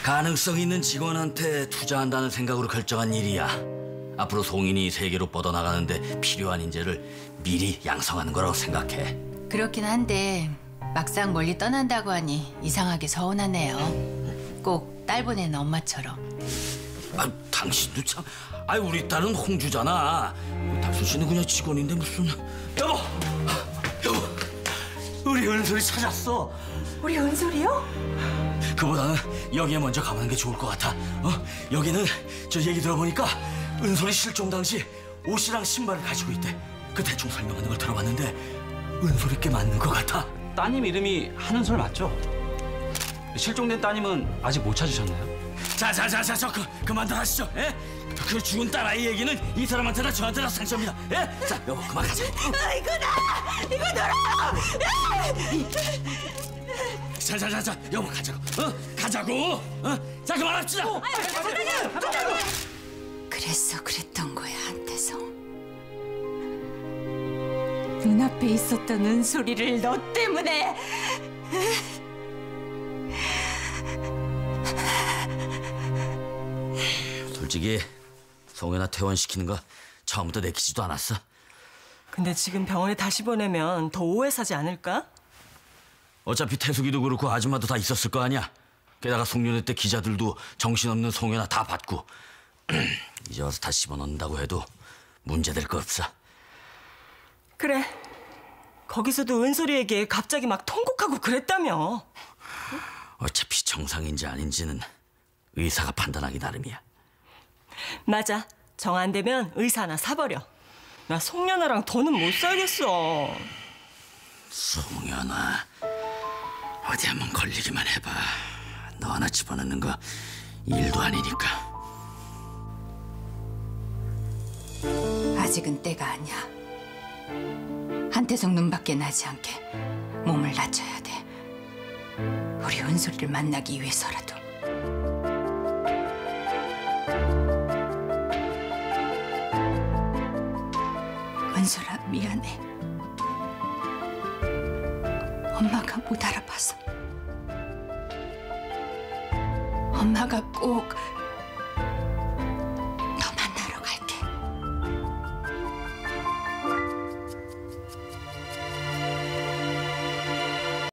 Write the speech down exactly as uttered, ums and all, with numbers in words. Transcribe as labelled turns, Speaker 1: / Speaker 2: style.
Speaker 1: 가능성 있는 직원한테 투자한다는 생각으로 결정한 일이야. 앞으로 송인이 세계로 뻗어나가는데 필요한 인재를 미리 양성하는 거라고 생각해.
Speaker 2: 그렇긴 한데 막상 멀리 떠난다고 하니 이상하게 서운하네요. 꼭 딸 보내는 엄마처럼.
Speaker 1: 아, 당신도 참. 아, 우리 딸은 홍주잖아. 달수 씨는 그냥 직원인데 무슨. 여보! 여보! 우리 은솔이 찾았어.
Speaker 3: 우리 은솔이요?
Speaker 1: 그보다는 여기에 먼저 가보는 게 좋을 것 같아. 어? 여기는 저 얘기 들어보니까 은솔이 실종 당시 옷이랑 신발을 가지고 있대. 그 대충 설명하는 걸 들어봤는데 은솔이 꽤 맞는 것 같아.
Speaker 4: 따님 이름이 한은솔 맞죠? 실종된 따님은 아직 못 찾으셨나요?
Speaker 1: 자자자자 저 그, 그만들 하시죠. 예? 그 죽은 딸 아이 얘기는 이 사람한테나 저한테나 상처입니다. 예? 자 여보 그만 가자.
Speaker 3: 아, 이거 나! 이거 놔라!
Speaker 1: 자자자자 여보 가자고. 어? 가자고. 어? 자 그만합시다.
Speaker 2: 그래서 그랬던 거야, 한태성.
Speaker 3: 눈앞에 있었던 은솔이를 너 때문에!
Speaker 1: 솔직히 송현아 퇴원시키는 거 처음부터 내키지도 않았어.
Speaker 5: 근데 지금 병원에 다시 보내면 더 오해 사지 않을까?
Speaker 1: 어차피 태숙이도 그렇고 아줌마도 다 있었을 거 아니야. 게다가 송년회 때 기자들도 정신없는 송현아 다 봤고 이제 와서 다 집어넣는다고 해도 문제될 거 없어.
Speaker 5: 그래. 거기서도 은솔이에게 갑자기 막 통곡하고 그랬다며.
Speaker 1: 어차피 정상인지 아닌지는 의사가 판단하기 나름이야.
Speaker 5: 맞아. 정 안 되면 의사 하나 사버려. 나 송년아랑 더는 못 살겠어.
Speaker 1: 송현아 어디 한번 걸리기만 해봐. 너 하나 집어넣는 거 일도 아니니까.
Speaker 2: 아직은 때가 아니야. 한태성 눈밖에 나지 않게 몸을 낮춰야 돼. 우리 은솔이를 만나기 위해서라도. 은솔아, 미안해. 엄마가 못 알아봐서. 엄마가 꼭